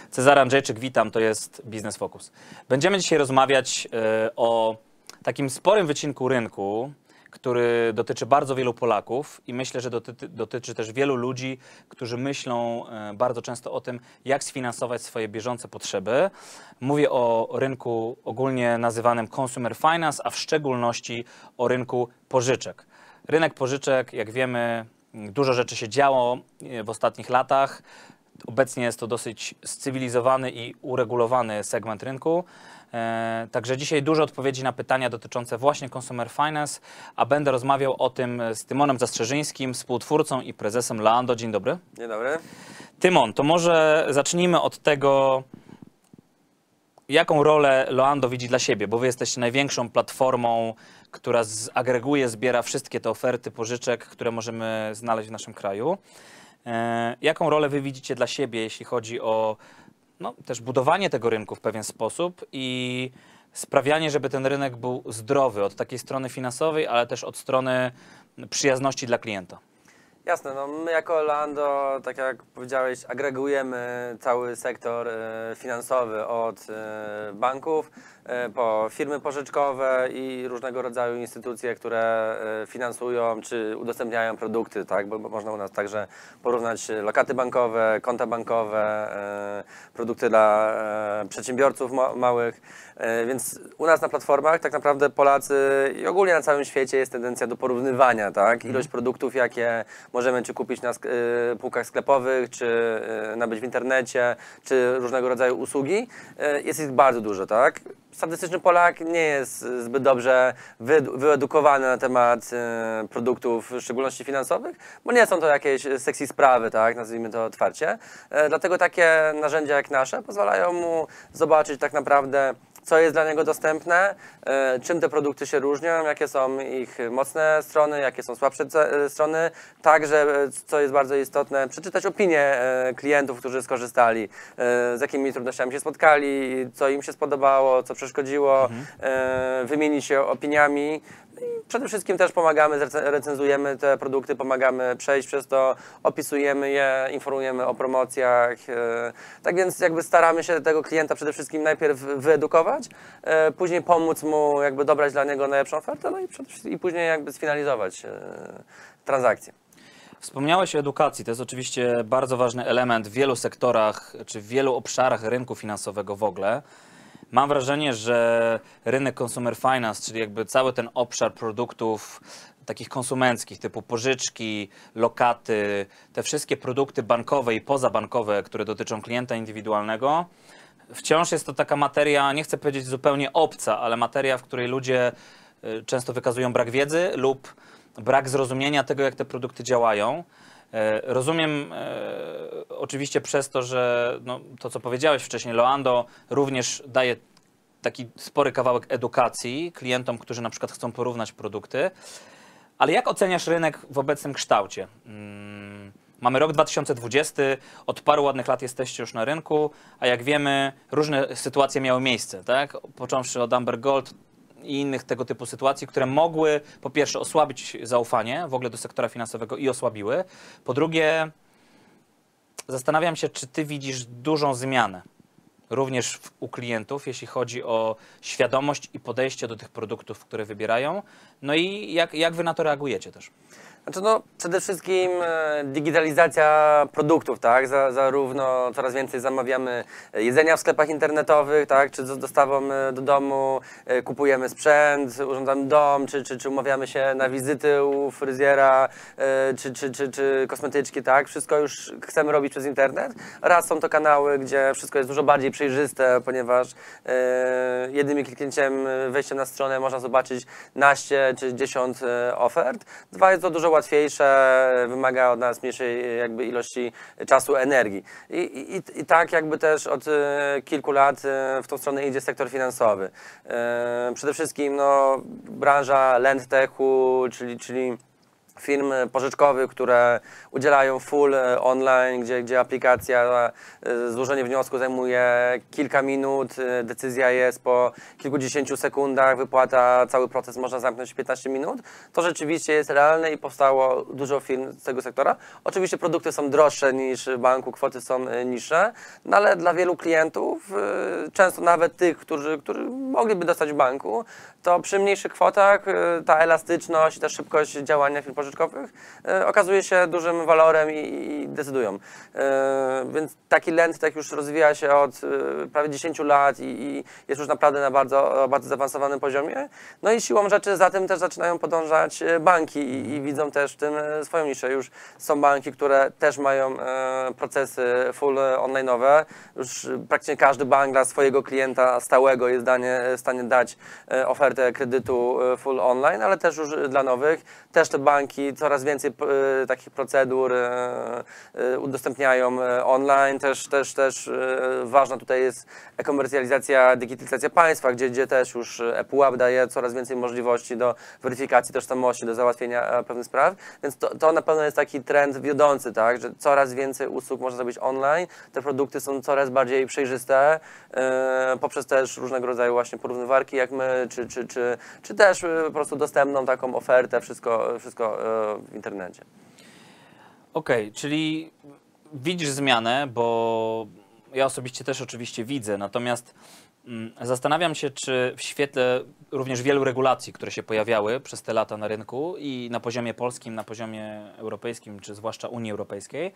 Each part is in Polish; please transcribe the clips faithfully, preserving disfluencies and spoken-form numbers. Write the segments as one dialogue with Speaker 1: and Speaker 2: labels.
Speaker 1: Cezary Andrzejczyk, witam, to jest Biznes Focus. Będziemy dzisiaj rozmawiać y, o takim sporym wycinku rynku, który dotyczy bardzo wielu Polaków i myślę, że dotyczy, dotyczy też wielu ludzi, którzy myślą y, bardzo często o tym, jak sfinansować swoje bieżące potrzeby. Mówię o rynku ogólnie nazywanym Consumer Finance, a w szczególności o rynku pożyczek. Rynek pożyczek, jak wiemy, dużo rzeczy się działo w ostatnich latach. Obecnie jest to dosyć cywilizowany i uregulowany segment rynku. E, także dzisiaj dużo odpowiedzi na pytania dotyczące właśnie Consumer Finance, a będę rozmawiał o tym z Tymonem Zastrzeżyńskim, współtwórcą i prezesem Loando. Dzień dobry.
Speaker 2: Dzień dobry.
Speaker 1: Tymon, to może zacznijmy od tego, jaką rolę Loando widzi dla siebie, bo wy jesteście największą platformą, która zagreguje, zbiera wszystkie te oferty pożyczek, które możemy znaleźć w naszym kraju. E, jaką rolę wy widzicie dla siebie, jeśli chodzi o no, też budowanie tego rynku w pewien sposób i sprawianie, żeby ten rynek był zdrowy od takiej strony finansowej, ale też od strony przyjazności dla klienta?
Speaker 2: Jasne, no my jako Loando, tak jak powiedziałeś, agregujemy cały sektor e, finansowy od e, banków e, po firmy pożyczkowe i różnego rodzaju instytucje, które e, finansują czy udostępniają produkty, tak? Bo, bo można u nas także porównać lokaty bankowe, konta bankowe, e, produkty dla e, przedsiębiorców ma małych. E, więc u nas na platformach tak naprawdę Polacy i ogólnie na całym świecie jest tendencja do porównywania, tak? Ilość produktów, jakie możemy czy kupić na y, półkach sklepowych, czy y, nabyć w internecie, czy różnego rodzaju usługi. Y, jest ich bardzo dużo, tak? Statystyczny Polak nie jest zbyt dobrze wy, wyedukowany na temat y, produktów, w szczególności finansowych, bo nie są to jakieś sexy sprawy, tak? Nazwijmy to otwarcie. Y, dlatego takie narzędzia jak nasze pozwalają mu zobaczyć tak naprawdę, co jest dla niego dostępne, czym te produkty się różnią, jakie są ich mocne strony, jakie są słabsze strony. Także, co jest bardzo istotne, przeczytać opinie klientów, którzy skorzystali, z jakimi trudnościami się spotkali, co im się spodobało, co przeszkodziło, mhm. wymienić się opiniami. I przede wszystkim też pomagamy, recenzujemy te produkty, pomagamy przejść przez to, opisujemy je, informujemy o promocjach. Tak więc jakby staramy się tego klienta przede wszystkim najpierw wyedukować, później pomóc mu jakby dobrać dla niego najlepszą ofertę, no i, i później jakby sfinalizować transakcję.
Speaker 1: Wspomniałeś o edukacji. To jest oczywiście bardzo ważny element w wielu sektorach, czy w wielu obszarach rynku finansowego w ogóle. Mam wrażenie, że rynek Consumer Finance, czyli jakby cały ten obszar produktów takich konsumenckich, typu pożyczki, lokaty, te wszystkie produkty bankowe i pozabankowe, które dotyczą klienta indywidualnego, wciąż jest to taka materia, nie chcę powiedzieć zupełnie obca, ale materia, w której ludzie często wykazują brak wiedzy lub brak zrozumienia tego, jak te produkty działają. Rozumiem e, oczywiście przez to, że no, to, co powiedziałeś wcześniej, Loando również daje taki spory kawałek edukacji klientom, którzy na przykład chcą porównać produkty. Ale jak oceniasz rynek w obecnym kształcie? Hmm, mamy rok dwa tysiące dwudziesty, od paru ładnych lat jesteście już na rynku, a jak wiemy, różne sytuacje miały miejsce, tak? Począwszy od Amber Gold i innych tego typu sytuacji, które mogły po pierwsze osłabić zaufanie w ogóle do sektora finansowego i osłabiły. Po drugie, zastanawiam się, czy ty widzisz dużą zmianę również w, u klientów, jeśli chodzi o świadomość i podejście do tych produktów, które wybierają. No i jak, jak wy na to reagujecie też?
Speaker 2: Znaczy no, przede wszystkim e, digitalizacja produktów, tak? Za, zarówno coraz więcej zamawiamy jedzenia w sklepach internetowych, tak? Czy z dostawą do domu, e, kupujemy sprzęt, urządzamy dom, czy, czy, czy umawiamy się na wizyty u fryzjera, e, czy, czy, czy, czy kosmetyczki, tak? Wszystko już chcemy robić przez internet. Raz są to kanały, gdzie wszystko jest dużo bardziej przejrzyste, ponieważ e, jednym kliknięciem, wejściem na stronę można zobaczyć naście czy dziesiąt e, ofert. Dwa, jest to dużo łatwiejsze, wymaga od nas mniejszej jakby ilości czasu, energii. I, i, i tak jakby też od e, kilku lat e, w tą stronę idzie sektor finansowy. E, przede wszystkim no, branża lendtechu, czyli, czyli firm pożyczkowych, które udzielają full online, gdzie, gdzie aplikacja, złożenie wniosku zajmuje kilka minut, decyzja jest po kilkudziesięciu sekundach, wypłata, cały proces można zamknąć w piętnaście minut. To rzeczywiście jest realne i powstało dużo firm z tego sektora. Oczywiście produkty są droższe niż banku, kwoty są niższe, no ale dla wielu klientów, często nawet tych, którzy, którzy mogliby dostać w banku, to przy mniejszych kwotach ta elastyczność i ta szybkość działania firm pożyczkowych okazuje się dużym walorem i, i decydują. Więc taki LendTech już rozwija się od prawie dziesięciu lat i, i jest już naprawdę na bardzo, bardzo zaawansowanym poziomie. No i siłą rzeczy za tym też zaczynają podążać banki i, i widzą też w tym swoją niszę. Już są banki, które też mają procesy full online'owe. Już praktycznie każdy bank dla swojego klienta stałego jest danie, w stanie dać ofertę kredytu full online, ale też już dla nowych. Też te banki coraz więcej e, takich procedur e, e, udostępniają online. Też, też, też e, ważna tutaj jest e-komercjalizacja, digitalizacja państwa, gdzie, gdzie też już ePUAP daje coraz więcej możliwości do weryfikacji tożsamości, do załatwienia pewnych spraw. Więc to, to na pewno jest taki trend wiodący, tak, że coraz więcej usług można zrobić online. Te produkty są coraz bardziej przejrzyste e, poprzez też różnego rodzaju właśnie porównywarki jak my, czy, czy, czy, czy też po prostu dostępną taką ofertę, wszystko, wszystko w internecie.
Speaker 1: Okej, okay, czyli widzisz zmianę, bo ja osobiście też oczywiście widzę, natomiast mm, zastanawiam się, czy w świetle również wielu regulacji, które się pojawiały przez te lata na rynku i na poziomie polskim, na poziomie europejskim, czy zwłaszcza Unii Europejskiej,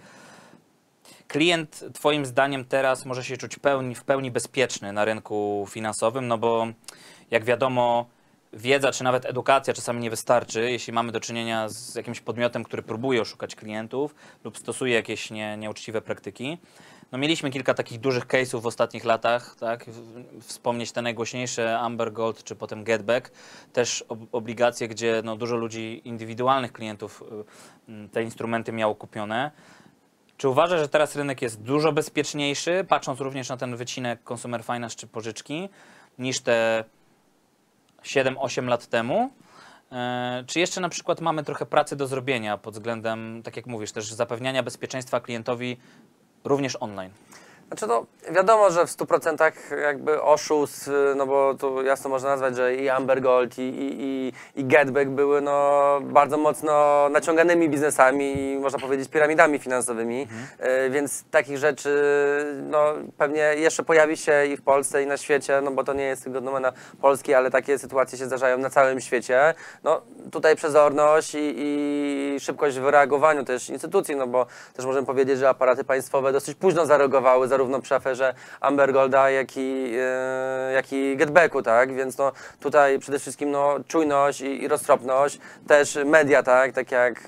Speaker 1: klient twoim zdaniem teraz może się czuć pełni, w pełni bezpieczny na rynku finansowym, no bo jak wiadomo, wiedza czy nawet edukacja czasami nie wystarczy, jeśli mamy do czynienia z jakimś podmiotem, który próbuje oszukać klientów lub stosuje jakieś nie, nieuczciwe praktyki. No mieliśmy kilka takich dużych case'ów w ostatnich latach, tak? Wspomnieć te najgłośniejsze Amber Gold czy potem Getback, też ob obligacje, gdzie no, dużo ludzi, indywidualnych klientów te instrumenty miało kupione. Czy uważasz, że teraz rynek jest dużo bezpieczniejszy, patrząc również na ten wycinek Consumer Finance czy pożyczki, niż te siedem osiem lat temu? Czy jeszcze na przykład mamy trochę pracy do zrobienia pod względem, tak jak mówisz, też zapewniania bezpieczeństwa klientowi również online?
Speaker 2: Znaczy no, wiadomo, że w stu procentach jakby oszustw, no bo tu jasno można nazwać, że i Amber Gold, i, i, i, i Getback były no bardzo mocno naciąganymi biznesami i można powiedzieć piramidami finansowymi, mhm. y, więc takich rzeczy no pewnie jeszcze pojawi się i w Polsce i na świecie, no bo to nie jest tylko domena Polski, ale takie sytuacje się zdarzają na całym świecie. No tutaj przezorność i, i szybkość w reagowaniu też instytucji, no bo też możemy powiedzieć, że aparaty państwowe dosyć późno zareagowały, zarówno przy aferze Amber Golda, jak i, e, jak i Getbacku, tak? Więc no, tutaj przede wszystkim no, czujność i, i roztropność, też media, tak? Tak jak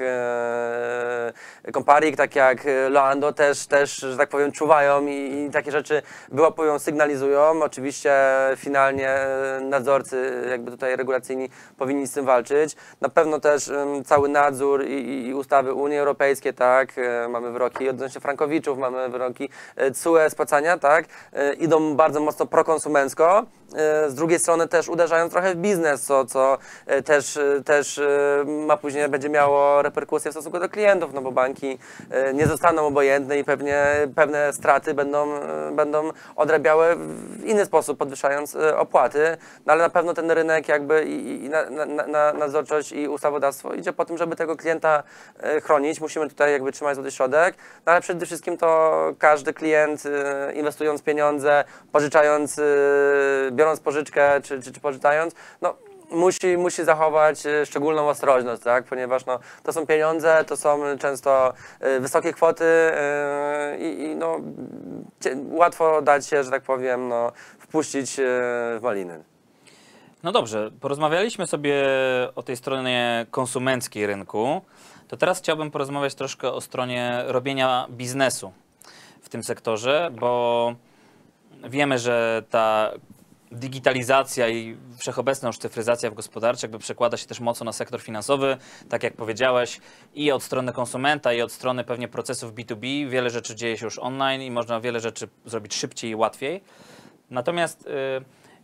Speaker 2: e, Comparik, tak jak Loando też, też, że tak powiem, czuwają i, i takie rzeczy wyłapują, sygnalizują. Oczywiście finalnie nadzorcy, jakby tutaj regulacyjni powinni z tym walczyć. Na pewno też um, cały nadzór i, i ustawy Unii Europejskiej, tak? E, mamy wyroki odnośnie frankowiczów, mamy wyroki e, C U E, spłacania, tak, e, idą bardzo mocno prokonsumencko, e, z drugiej strony też uderzają trochę w biznes, co, co e, też, e, też e, ma później, będzie miało reperkusje w stosunku do klientów, no bo banki e, nie zostaną obojętne i pewnie pewne straty będą, e, będą odrabiały w inny sposób, podwyższając e, opłaty, no ale na pewno ten rynek jakby i, i na, na, na nadzorczość i ustawodawstwo idzie po tym, żeby tego klienta e, chronić, musimy tutaj jakby trzymać złoty środek, no ale przede wszystkim to każdy klient inwestując pieniądze, pożyczając, biorąc pożyczkę czy, czy, czy pożyczając, no musi, musi zachować szczególną ostrożność, tak? Ponieważ no, to są pieniądze, to są często wysokie kwoty i, i no, łatwo dać się, że tak powiem, no, wpuścić w maliny.
Speaker 1: No dobrze, porozmawialiśmy sobie o tej stronie konsumenckiej rynku, to teraz chciałbym porozmawiać troszkę o stronie robienia biznesu w tym sektorze, bo wiemy, że ta digitalizacja i wszechobecna już cyfryzacja w gospodarce jakby przekłada się też mocno na sektor finansowy, tak jak powiedziałeś, i od strony konsumenta, i od strony pewnie procesów B dwa B. Wiele rzeczy dzieje się już online i można wiele rzeczy zrobić szybciej i łatwiej. Natomiast y,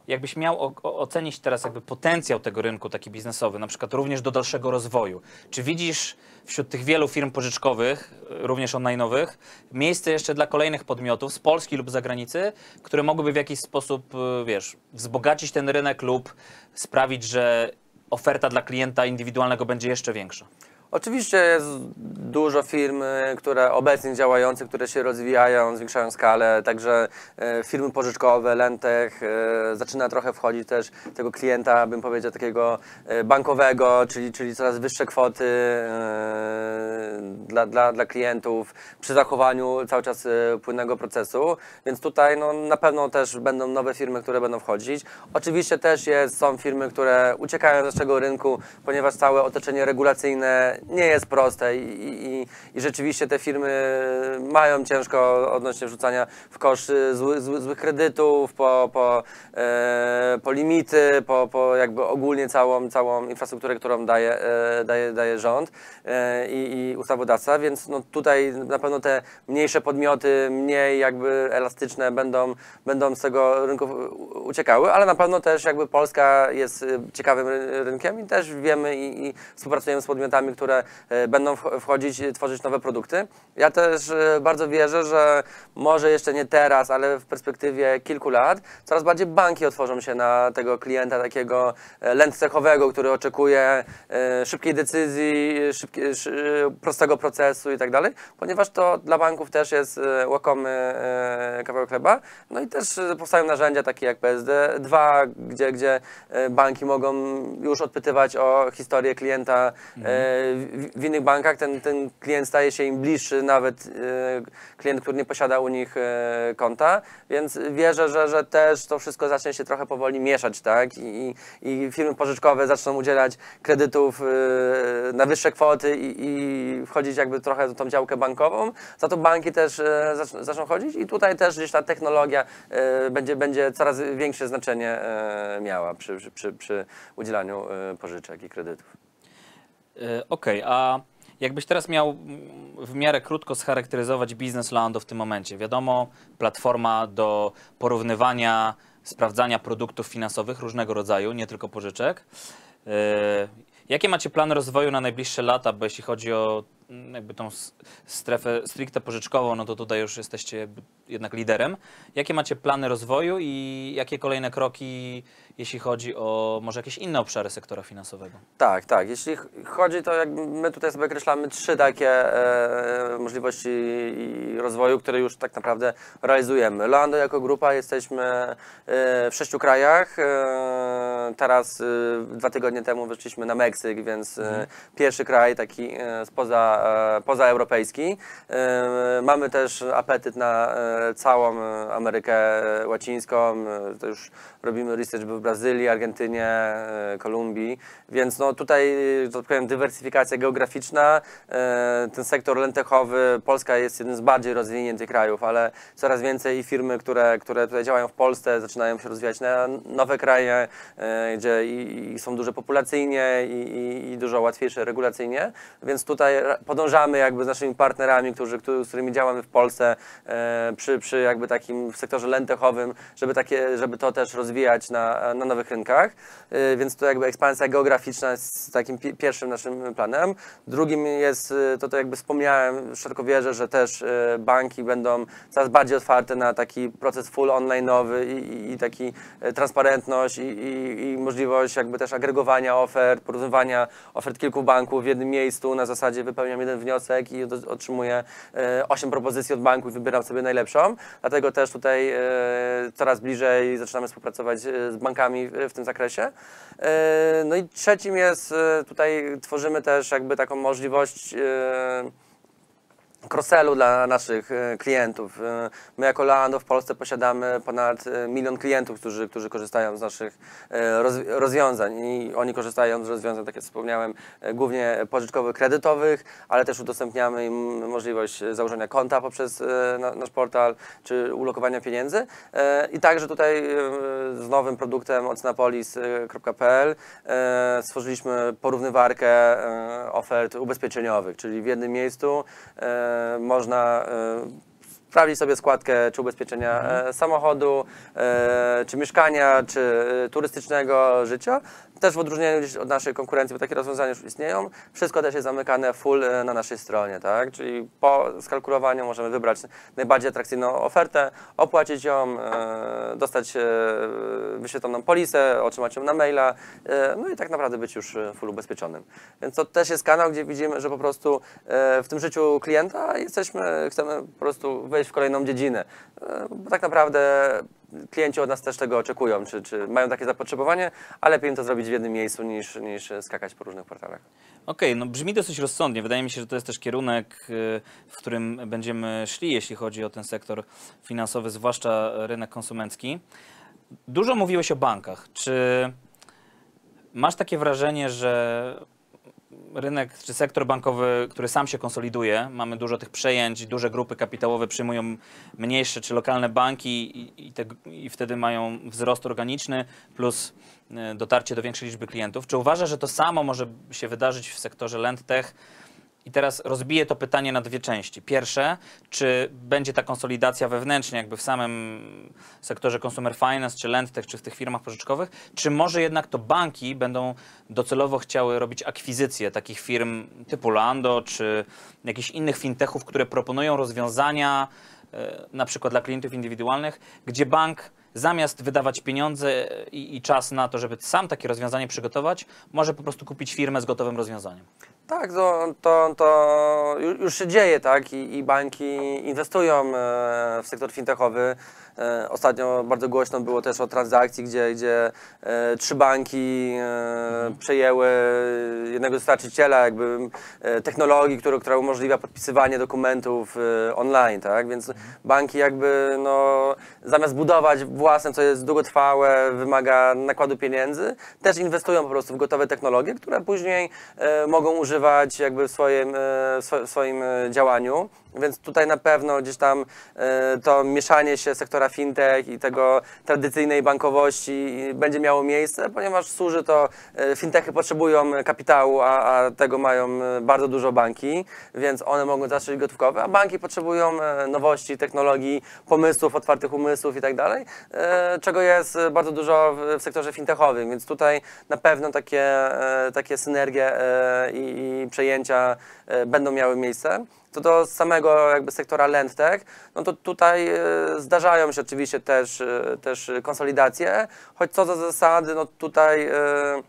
Speaker 1: jakbyś miał o, o, ocenić teraz jakby potencjał tego rynku taki biznesowy, na przykład również do dalszego rozwoju, czy widzisz wśród tych wielu firm pożyczkowych, również online'owych, miejsce jeszcze dla kolejnych podmiotów z Polski lub z zagranicy, które mogłyby w jakiś sposób, wiesz, wzbogacić ten rynek lub sprawić, że oferta dla klienta indywidualnego będzie jeszcze większa?
Speaker 2: Oczywiście jest dużo firm, które obecnie działające, które się rozwijają, zwiększają skalę, także e, firmy pożyczkowe, Lendtech, e, zaczyna trochę wchodzić też tego klienta, bym powiedział, takiego e, bankowego, czyli, czyli coraz wyższe kwoty e, dla, dla, dla klientów przy zachowaniu cały czas e, płynnego procesu, więc tutaj no, na pewno też będą nowe firmy, które będą wchodzić. Oczywiście też jest, są firmy, które uciekają z naszego rynku, ponieważ całe otoczenie regulacyjne nie jest proste i, i, i rzeczywiście te firmy mają ciężko odnośnie wrzucania w kosz zły, zły, złych kredytów, po, po, e, po limity, po, po jakby ogólnie całą, całą infrastrukturę, którą daje, e, daje, daje rząd e, i, i ustawodawca, więc no tutaj na pewno te mniejsze podmioty, mniej jakby elastyczne będą, będą z tego rynku uciekały, ale na pewno też jakby Polska jest ciekawym rynkiem i też wiemy i, i współpracujemy z podmiotami, które będą wchodzić, tworzyć nowe produkty. Ja też bardzo wierzę, że może jeszcze nie teraz, ale w perspektywie kilku lat coraz bardziej banki otworzą się na tego klienta takiego lendtechowego, który oczekuje szybkiej decyzji, szybkie, prostego procesu i tak dalej, ponieważ to dla banków też jest łakomy kawałek chleba. No i też powstają narzędzia takie jak P S D dwa, gdzie, gdzie banki mogą już odpytywać o historię klienta mhm. w innych bankach. Ten, ten klient staje się im bliższy, nawet klient, który nie posiada u nich konta, więc wierzę, że, że też to wszystko zacznie się trochę powoli mieszać, tak? I, i firmy pożyczkowe zaczną udzielać kredytów na wyższe kwoty i, i wchodzić jakby trochę w tą działkę bankową. Za to banki też zaczną chodzić i tutaj też gdzieś ta technologia będzie, będzie coraz większe znaczenie miała przy, przy, przy udzielaniu pożyczek i kredytów.
Speaker 1: Okej, okay, a jakbyś teraz miał w miarę krótko scharakteryzować biznes Lando w tym momencie? Wiadomo, platforma do porównywania, sprawdzania produktów finansowych różnego rodzaju, nie tylko pożyczek. Jakie macie plany rozwoju na najbliższe lata, bo jeśli chodzi o jakby tą strefę stricte pożyczkową, no to tutaj już jesteście jednak liderem. Jakie macie plany rozwoju i jakie kolejne kroki, jeśli chodzi o może jakieś inne obszary sektora finansowego?
Speaker 2: Tak, tak. Jeśli chodzi, to jakby my tutaj sobie określamy trzy takie e, możliwości rozwoju, które już tak naprawdę realizujemy. Lando jako grupa jesteśmy e, w sześciu krajach. E, teraz e, dwa tygodnie temu wyszliśmy na Meksyk, więc e, mhm. pierwszy kraj taki e, spoza pozaeuropejski. Mamy też apetyt na całą Amerykę Łacińską. To już robimy research w Brazylii, Argentynie, Kolumbii, więc no tutaj, że tak powiem, dywersyfikacja geograficzna. Ten sektor lendtechowy, Polska jest jednym z bardziej rozwiniętych krajów, ale coraz więcej firmy, które, które tutaj działają w Polsce, zaczynają się rozwijać na nowe kraje, gdzie i, i są duże populacyjnie i, i, i dużo łatwiejsze regulacyjnie, więc tutaj podążamy jakby z naszymi partnerami, którzy, z którymi działamy w Polsce e, przy, przy jakby takim sektorze lendtechowym, żeby, takie, żeby to też rozwijać na, na nowych rynkach, e, więc to jakby ekspansja geograficzna jest takim pi pierwszym naszym planem. Drugim jest to, to jakby wspomniałem, szeroko wierzę, że też e, banki będą coraz bardziej otwarte na taki proces full online'owy i, i, i taki e, transparentność i, i, i możliwość jakby też agregowania ofert, porównywania ofert kilku banków w jednym miejscu na zasadzie wypełniam jeden wniosek i otrzymuję osiem propozycji od banku i wybieram sobie najlepszą. Dlatego też tutaj coraz bliżej zaczynamy współpracować z bankami w tym zakresie. No i trzecim jest, tutaj tworzymy też jakby taką możliwość cross-sellu dla naszych klientów. My jako Lando w Polsce posiadamy ponad milion klientów, którzy, którzy korzystają z naszych rozwiązań i oni korzystają z rozwiązań, tak jak wspomniałem, głównie pożyczkowych, kredytowych, ale też udostępniamy im możliwość założenia konta poprzez nasz portal, czy ulokowania pieniędzy. I także tutaj z nowym produktem ocnapolis kropka p l stworzyliśmy porównywarkę ofert ubezpieczeniowych, czyli w jednym miejscu można sprawdzić sobie składkę czy ubezpieczenia mhm. e, samochodu, e, czy mieszkania, czy e, turystycznego życia. Też w odróżnieniu gdzieś od naszej konkurencji, bo takie rozwiązania już istnieją, wszystko też jest zamykane full e, na naszej stronie, tak? Czyli po skalkulowaniu możemy wybrać najbardziej atrakcyjną ofertę, opłacić ją, e, dostać e, wyświetloną polisę, otrzymać ją na maila, e, no i tak naprawdę być już full ubezpieczonym. Więc to też jest kanał, gdzie widzimy, że po prostu e, w tym życiu klienta jesteśmy, chcemy po prostu wejść w kolejną dziedzinę, e, bo tak naprawdę klienci od nas też tego oczekują, czy, czy mają takie zapotrzebowanie, a lepiej im to zrobić w jednym miejscu niż, niż skakać po różnych portalach.
Speaker 1: Okej, okay, no brzmi dosyć rozsądnie. Wydaje mi się, że to jest też kierunek, w którym będziemy szli, jeśli chodzi o ten sektor finansowy, zwłaszcza rynek konsumencki. Dużo mówiłeś o bankach. Czy masz takie wrażenie, że rynek czy sektor bankowy, który sam się konsoliduje, mamy dużo tych przejęć, duże grupy kapitałowe przyjmują mniejsze czy lokalne banki i, i, te, i wtedy mają wzrost organiczny plus dotarcie do większej liczby klientów. Czy uważasz, że to samo może się wydarzyć w sektorze LendTech? I teraz rozbiję to pytanie na dwie części. Pierwsze, czy będzie ta konsolidacja wewnętrznie, jakby w samym sektorze Consumer Finance, czy LendTech, czy w tych firmach pożyczkowych, czy może jednak to banki będą docelowo chciały robić akwizycje takich firm typu Lando, czy jakichś innych fintechów, które proponują rozwiązania, na przykład dla klientów indywidualnych, gdzie bank zamiast wydawać pieniądze i, i czas na to, żeby sam takie rozwiązanie przygotować, może po prostu kupić firmę z gotowym rozwiązaniem.
Speaker 2: Tak, to, to, to już się dzieje, tak? I, i banki inwestują w sektor fintechowy. Ostatnio bardzo głośno było też o transakcji, gdzie, gdzie e, trzy banki e, przejęły jednego dostarczyciela jakby e, technologii, który, która umożliwia podpisywanie dokumentów e, online, tak? Więc banki jakby no, zamiast budować własne, co jest długotrwałe, wymaga nakładu pieniędzy, też inwestują po prostu w gotowe technologie, które później e, mogą używać jakby w swoim, e, w swoim działaniu. Więc tutaj na pewno gdzieś tam e, to mieszanie się sektora fintech i tego tradycyjnej bankowości będzie miało miejsce, ponieważ służy to, e, fintechy potrzebują kapitału, a, a tego mają bardzo dużo banki, więc one mogą zacząć gotówkowe, a banki potrzebują e, nowości, technologii, pomysłów, otwartych umysłów i tak dalej, e, czego jest bardzo dużo w, w sektorze fintechowym, więc tutaj na pewno takie, e, takie synergie e, i, i przejęcia e, będą miały miejsce. Co do samego jakby sektora LendTech, no to tutaj e, zdarzają się oczywiście też, e, też konsolidacje, choć co do zasady, no tutaj e,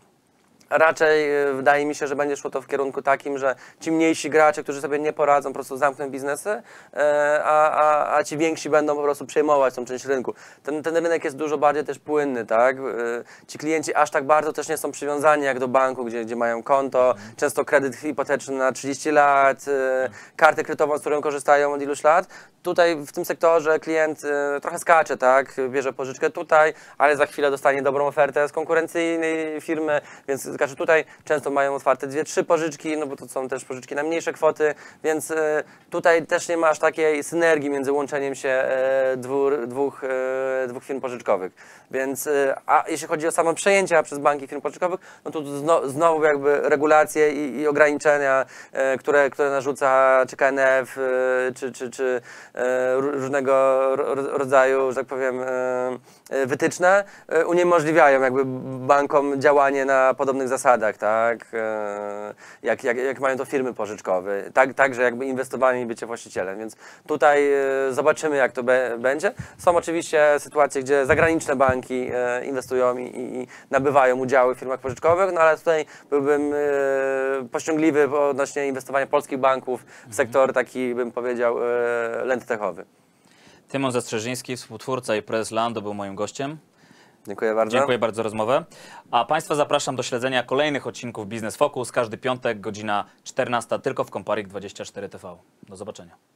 Speaker 2: raczej wydaje mi się, że będzie szło to w kierunku takim, że ci mniejsi gracze, którzy sobie nie poradzą, po prostu zamkną biznesy, a, a, a ci więksi będą po prostu przejmować tą część rynku. Ten, ten rynek jest dużo bardziej też płynny, tak? Ci klienci aż tak bardzo też nie są przywiązani jak do banku, gdzie, gdzie mają konto, często kredyt hipoteczny na trzydzieści lat, kartę kredytową, z którą korzystają od iluś lat. Tutaj w tym sektorze klient trochę skacze, tak? Bierze pożyczkę tutaj, ale za chwilę dostanie dobrą ofertę z konkurencyjnej firmy, więc że tutaj często mają otwarte dwie, trzy pożyczki, no bo to są też pożyczki na mniejsze kwoty, więc y, tutaj też nie ma aż takiej synergii między łączeniem się y, dwóch, dwóch, y, dwóch firm pożyczkowych. Więc, y, a jeśli chodzi o samo przejęcia przez banki firm pożyczkowych, no to zno, znowu jakby regulacje i, i ograniczenia, y, które, które narzuca czy K N F, y, czy, czy, czy y, różnego rodzaju, że tak powiem, y, wytyczne, y, uniemożliwiają jakby bankom działanie na podobnych zasadach, tak, jak, jak, jak mają to firmy pożyczkowe, tak, także jakby inwestowanie i bycie właścicielem, więc tutaj zobaczymy, jak to be, będzie. Są oczywiście sytuacje, gdzie zagraniczne banki inwestują i, i nabywają udziały w firmach pożyczkowych, no ale tutaj byłbym pościągliwy odnośnie inwestowania polskich banków w sektor taki, bym powiedział, LendTechowy.
Speaker 1: Tymon Zastrzeżyński, współtwórca i prezes Lando, był moim gościem.
Speaker 2: Dziękuję bardzo.
Speaker 1: Dziękuję bardzo za rozmowę. A Państwa zapraszam do śledzenia kolejnych odcinków Biznes Focus. Każdy piątek, godzina czternasta, tylko w Comparik dwadzieścia cztery T V. Do zobaczenia.